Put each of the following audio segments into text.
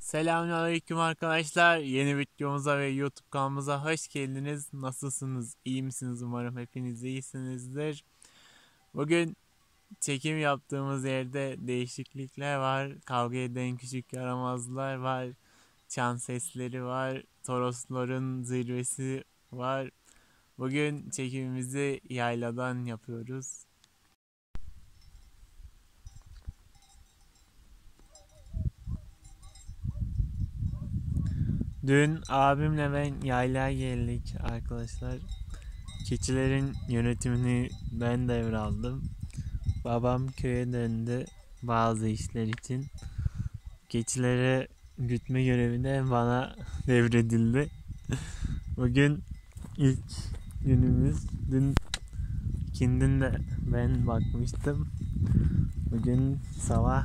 Selamünaleyküm arkadaşlar. Yeni videomuza ve YouTube kanalımıza hoş geldiniz. Nasılsınız? İyi misiniz? Umarım hepiniz iyisinizdir. Bugün çekim yaptığımız yerde değişiklikler var. Kavga eden küçük yaramazlar var. Çan sesleri var. Torosların zirvesi var. Bugün çekimimizi yayladan yapıyoruz. Dün abimle ben yaylaya geldik arkadaşlar. Keçilerin yönetimini ben devraldım. Babam köye döndü bazı işler için. Keçileri gütme görevi de bana devredildi. Bugün ilk günümüz. Dün ikindin de ben bakmıştım. Bugün sabah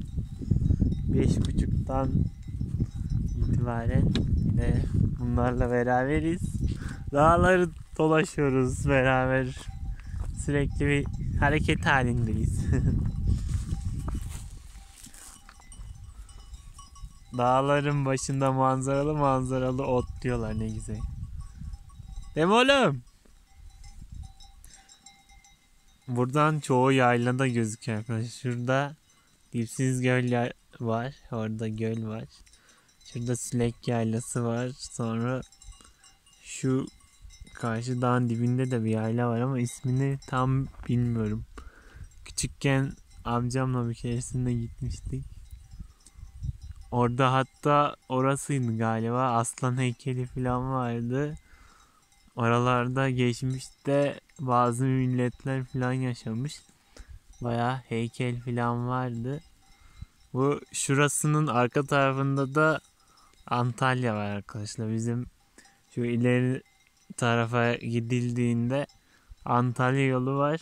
5.30'dan itibaren yine bunlarla beraberiz. Dağları dolaşıyoruz beraber. Sürekli bir hareket halindeyiz. Dağların başında manzaralı ot diyorlar, ne güzel. Değil mi oğlum? Buradan çoğu yaylada gözüküyor arkadaşlar. Şurada Dipsiz Göl var. Orada göl var. Şurada Sülek Yaylası var. Sonra şu karşı dağın dibinde de bir yayla var ama ismini tam bilmiyorum. Küçükken amcamla bir keresinde gitmiştik. Orada hatta orasıydı galiba. Aslan heykeli falan vardı. Oralarda geçmişte bazı milletler falan yaşamış. Bayağı heykel falan vardı. Bu şurasının arka tarafında da Antalya var arkadaşlar. Bizim şu ileri tarafa gidildiğinde Antalya yolu var.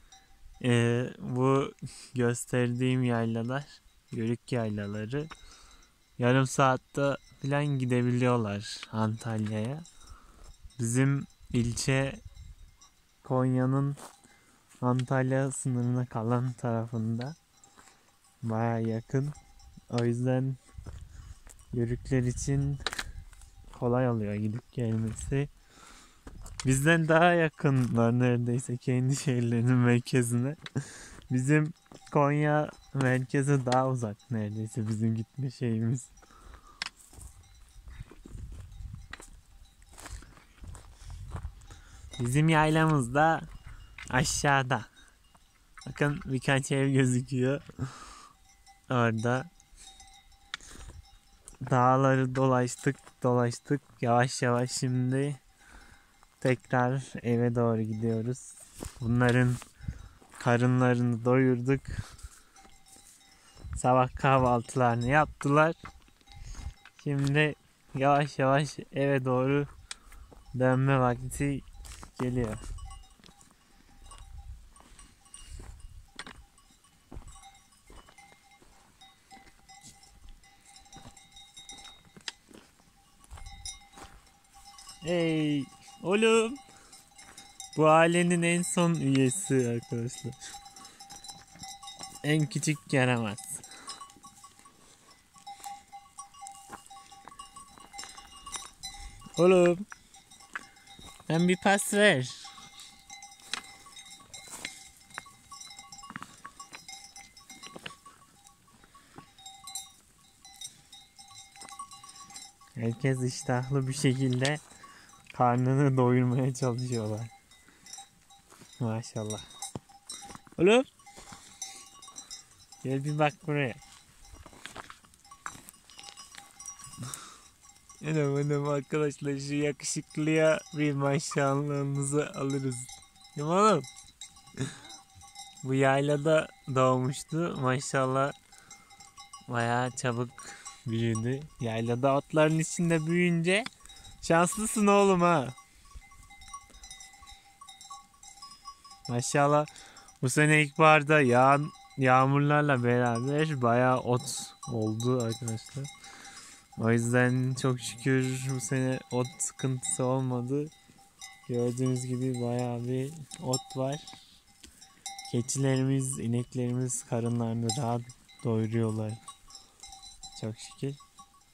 Bu gösterdiğim yaylalar, Yörük yaylaları, yarım saatte falan gidebiliyorlar Antalya'ya. Bizim ilçe Konya'nın Antalya sınırına kalan tarafında, baya yakın. O yüzden Yörükler için kolay oluyor gidip gelmesi. Bizden daha yakınlar neredeyse kendi şehirlerinin merkezine. Bizim Konya merkeze daha uzak neredeyse bizim gitme şeyimiz. Bizim yaylamız da aşağıda. Bakın birkaç ev gözüküyor. Orada dağları dolaştık. Yavaş yavaş şimdi tekrar eve doğru gidiyoruz. Bunların karınlarını doyurduk. Sabah kahvaltılarını yaptılar. Şimdi yavaş yavaş eve doğru dönme vakti geliyor. Hey oğlum. Bu ailenin en son üyesi arkadaşlar. En küçük yaramaz. Oğlum. Ben bir pas ver. Herkes iştahlı bir şekilde karnını doyurmaya çalışıyorlar. Maşallah. Oğlum. Gel bir bak buraya. Anam arkadaşlar, şu yakışıklıya bir maşallahınızı alırız. Değil mi oğlum? Bu yaylada doğmuştu. Maşallah bayağı çabuk büyüdü. Yaylada otların içinde büyüyünce şanslısın oğlum ha. Maşallah bu sene ilkbaharda yağmurlarla beraber bayağı ot oldu arkadaşlar. O yüzden çok şükür bu sene ot sıkıntısı olmadı. Gördüğünüz gibi bayağı bir ot var. Keçilerimiz, ineklerimiz karınlarını rahat doyuruyorlar. Çok şükür.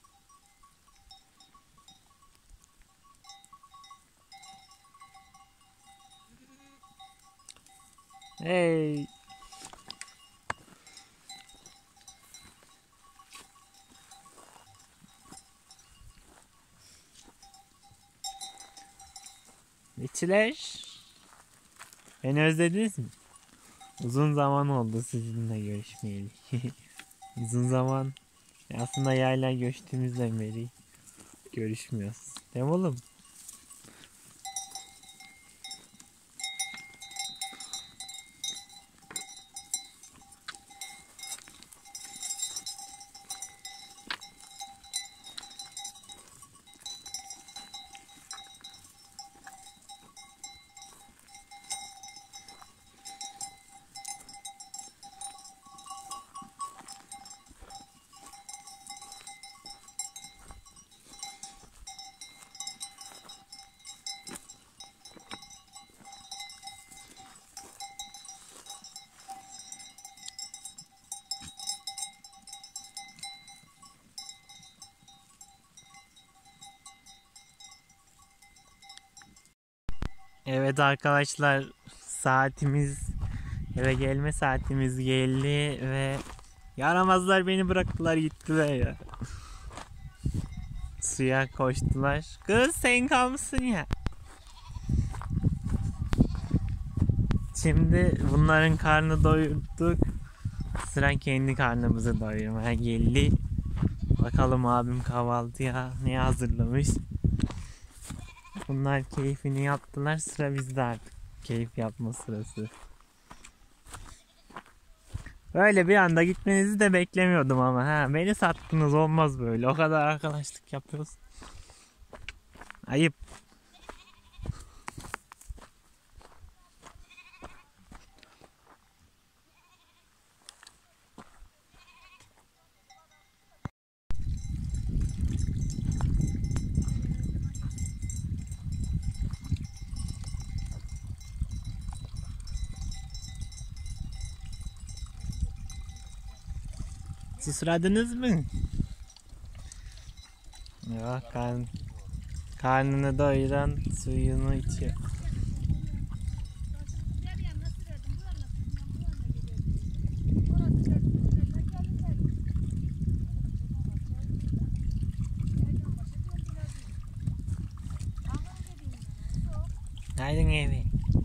Hey. Keçiler. Beni özlediniz mi? Uzun zaman oldu sizinle görüşmeyeli. Uzun zaman. Aslında yayla göçtüğümüzden beri görüşmüyoruz. Değil mi oğlum? Evet arkadaşlar, saatimiz, eve gelme saatimiz geldi ve yaramazlar beni bıraktılar gittiler ya. Suya koştular. Kız sen kalmışsın ya. Şimdi bunların karnı doyurduk. Sıra kendi karnımızı doyurmaya geldi. Bakalım abim kahvaltıya ne hazırlamış. Bunlar keyfini yaptılar. Sıra bizde artık. Keyif yapma sırası. Öyle bir anda gitmenizi de beklemiyordum ama beni sattınız, olmaz böyle. O kadar arkadaşlık yapıyoruz. Ayıp. Susadınız mı? Ya karnını doyuran suyunu içiyor. Haydi eve.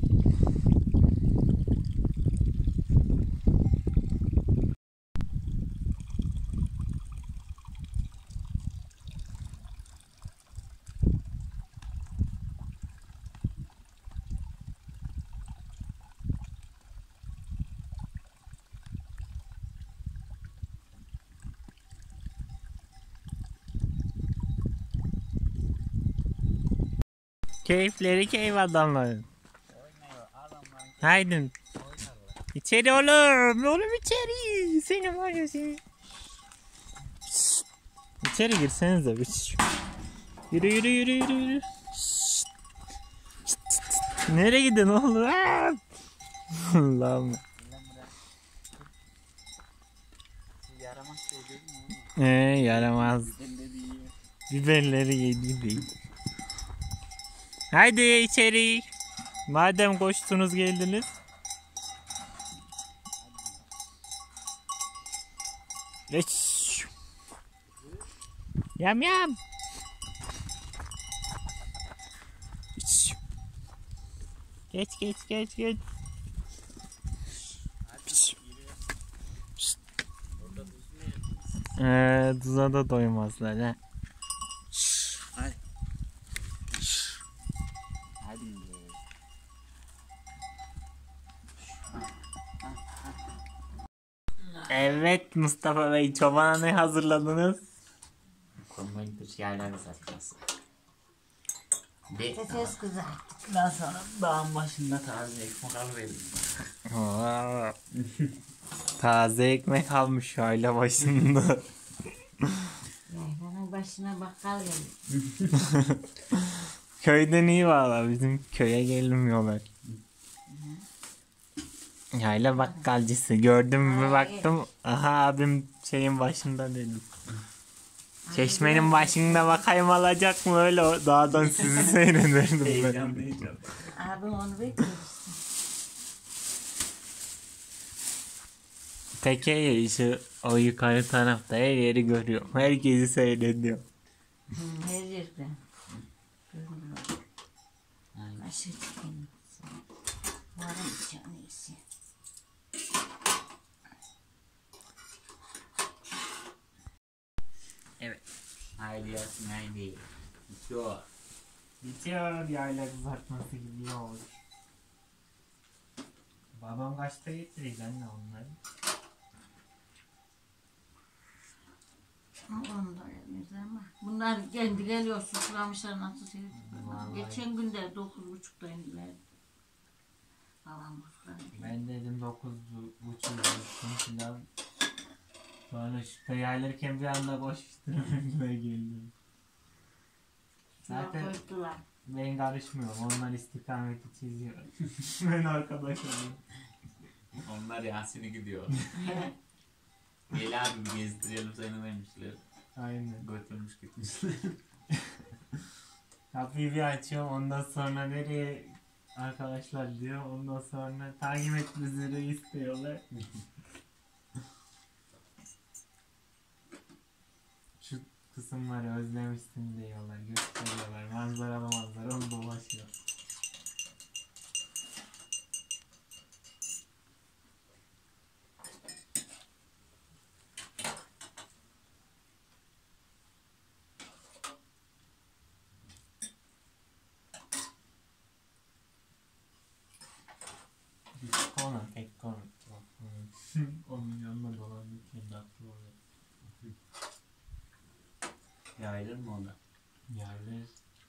Keyifleri keyif adamların. Haydi. İçeri oğlum. Oğlum içeri. Seni var ya seni. İçeri girsenize bir. Yürü yürü yürü yürü yürü. Nereye gidin oğlum? Allah'ım. Yaramaz şey değil mi? Yaramaz. Biberleri yedi değil. Haydi içeri. Madem koştunuz geldiniz. Geç. Yam yam. Geç geç geç geç. Tuza da doymazlar ha. Hadi. Hadi. Evet Mustafa Bey, çobana ne hazırladınız? Konmayıdır yerler satması. Patates kızarttık. Daha sonra dağın başında taze ekmek alıverim. Taze ekmek almış şöyle başında. Yaylanın başına bakkal geldi. Köyden iyi valla, bizim köye gelmiyorlar. Yayla bakkalcısı gördüm mü baktım, aha abim şeyin başında dedim. Çeşmenin başında bakayım alacak mı, öyle dağdan sizi seyrederdim ben. Heyecanlıyım. Abi onu bekliyoruz. Teke yarışı o yukarı tarafta her yeri görüyorum. Herkesi seyrediyor. Her yerde. Görünüyor. Aynen. Aşırı çıkayım. Varım içen iyisi. Evet. Haydi Yasin haydi. Bitiyor. Bitiyor yayla kızartması gibi oldu. Babam kaçta getirir anne onları? Onu da yemezler ama. Bunlar kendi geliyor suçlamışlar nasıl sevdik. Vallahi. Geçen gün de 9.30'da indiler. Babam bozdular. Ben dedim 9.30 falan. Sonra işte yaylarken bir anda koşuşturmaya geldim. Zaten Koydular. ben karışmıyorum. Onlar istikameti çiziyor. Ben arkadaş olayım. Onlar Yasin'e gidiyor. Gel abi bir gezdirelim seni demişler. Aynen. Götürmüş gitmişler. Kapıyı bir açıyorum. Ondan sonra nereye arkadaşlar diyor. Ondan sonra takip et bizi istiyorlar. Şu kısımları özlemişsin diyorlar. Gösteriyorlar. Manzaralı dolaşıyor. Tek konu. Onun yanına dolanırken de aklı oluyor. Yayılır mı o da? Yerler.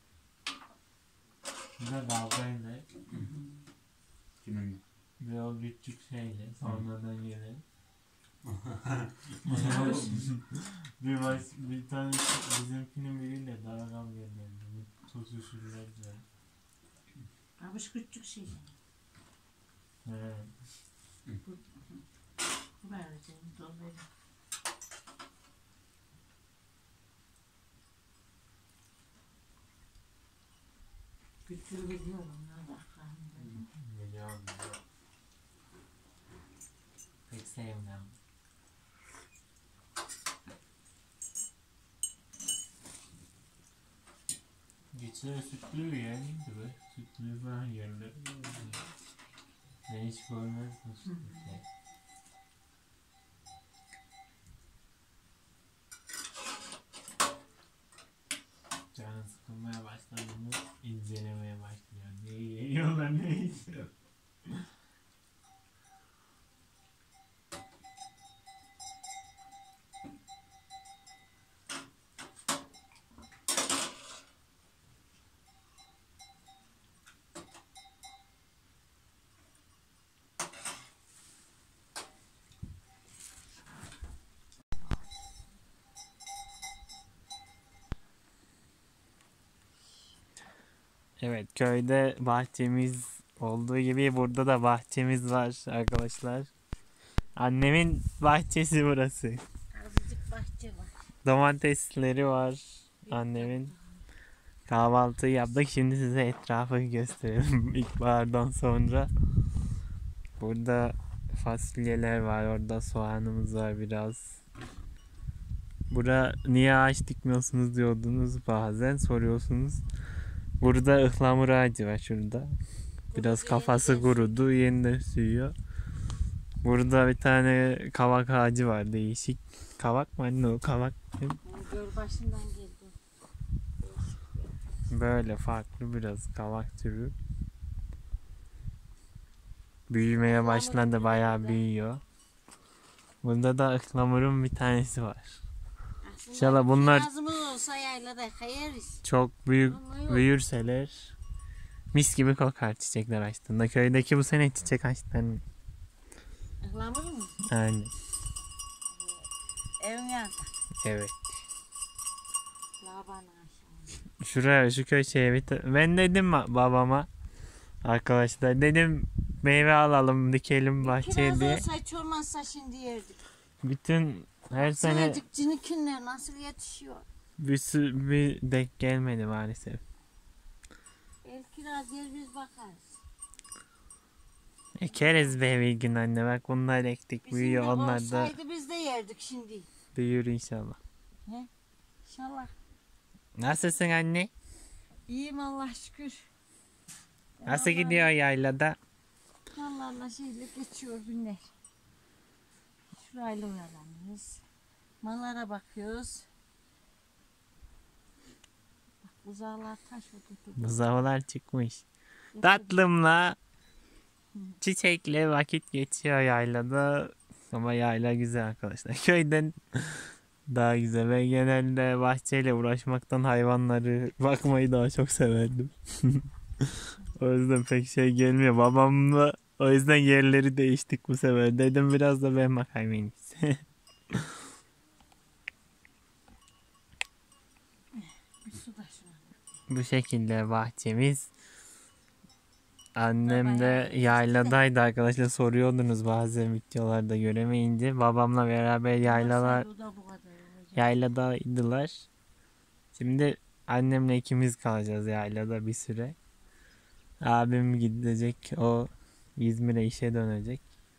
Bir de kavgayla Kiminle? ve o küçük şeyle sonradan gelen. bir tane bizimkinin biriyle daha kavga ederdi. Tutuşurlar da. Kamış küçük şey. He. Buraya senin dolayı. Küçüğü biliyorum. Biliyorum. Pek sevmem. Geçen sütlü yerliydi be. Sütlü falan yerler. Ben hiç görmezdim sütlü. Canı sıkılmaya başladığında incelemeye başlıyor. Ne yiyorlar ne yiyor. Evet, köyde bahçemiz olduğu gibi burada da bahçemiz var arkadaşlar. Annemin bahçesi burası. Azıcık bahçe var. Domatesleri var annemin. Kahvaltı yaptık. Şimdi size etrafı gösterelim ilkbahardan sonra. Burada fasulyeler var. Orada soğanımız var biraz. Burada niye ağaç dikmiyorsunuz diyordunuz bazen soruyorsunuz. Burada ıhlamur ağacı var şurada. Biraz kafası kurudu. Yeniden süyüyor. Burada bir tane kavak ağacı var değişik. Kavak mı anne o kavak? Göl başından geldi. Böyle farklı biraz kavak türü. Büyümeye başladı bayağı büyüyor. Bunda da ıhlamurun bir tanesi var. İnşallah bunlar Lazımız olsa yaylada kayarız. çok büyürseler mis gibi kokar çiçekler açtığında. Köydeki bu sene çiçek açtı anne. Ihlamur mu? Aynen. Evin yanında. Evet. Laban aşağı. Şuraya şu köşeye ben dedim babama arkadaşlar dedim meyve alalım dikelim bahçeye Kiraz diye. olsa hiç olmazsa şimdi yerdik. Bütün her sene Sadece cinikinler nasıl yetişiyor? bir denk gelmedi maalesef. El kiraz yer biz bakarız. Ekeriz be bir gün anne. Bak bunlar ektik Bizim büyüyor. de Onlar da olsaydı biz de yerdik şimdi. büyür inşallah. İnşallah. Nasılsın anne? İyiyim Allah şükür. Nasıl gidiyor yaylada? Allah şeyle geçiyor günler. Şurayla uyanıyoruz. Mallara bakıyoruz. Bak buzağlar taş oturdu. Buzağlar çıkmış. Tatlımla çiçekle vakit geçiyor yaylada. Ama yayla güzel arkadaşlar. Köyden daha güzel. Ben genelde bahçeyle uğraşmaktan hayvanları bakmayı daha çok severdim. O yüzden pek şey gelmiyor. Babamla o yüzden yerleri değiştik bu sefer. Dedim biraz da ben bakayım en iyisi. Bir su da şuna. Bu şekilde bahçemiz. Annem Baba de ya, yayladaydı arkadaşlar, soruyordunuz bazen videolarda göremeyince. Babamla beraber Olsaydı o da bu kadar olacak. yayladaydılar. Şimdi annemle ikimiz kalacağız yaylada bir süre. Abim gidecek, o İzmir'e işe dönecek.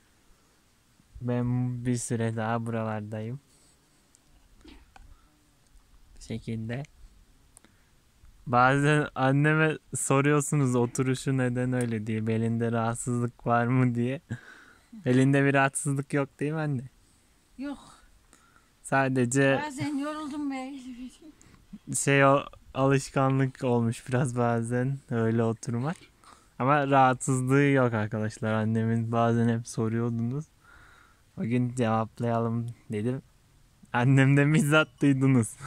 Ben bir süre daha buralardayım. Bu şekilde. Bazen anneme soruyorsunuz oturuşu neden öyle diye. Belinde rahatsızlık var mı diye. Elinde bir rahatsızlık yok değil mi anne? Yok. Sadece Bazen yoruldum be. o alışkanlık olmuş biraz bazen öyle oturmak. Ama rahatsızlığı yok arkadaşlar. Annemin bazen hep soruyordunuz. Bugün cevaplayalım dedim. Annemden bizzat duydunuz.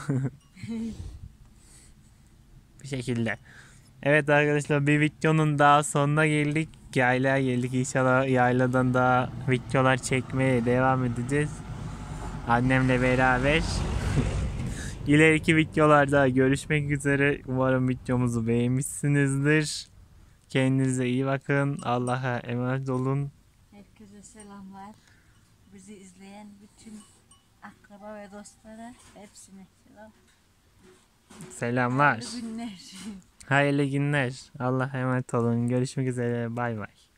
Bu şekilde. Evet arkadaşlar, bir videonun daha sonuna geldik. Yaylaya geldik. İnşallah yayladan daha videolar çekmeye devam edeceğiz. Annemle beraber. İleriki videolarda görüşmek üzere. Umarım videomuzu beğenmişsinizdir. Kendinize iyi bakın. Allah'a emanet olun. Herkese selamlar. Bizi izleyen bütün akraba ve dostlara hepsine selam. Selamlar. Hayırlı günler. Hayırlı günler. Allah'a emanet olun. Görüşmek üzere. Bay bay.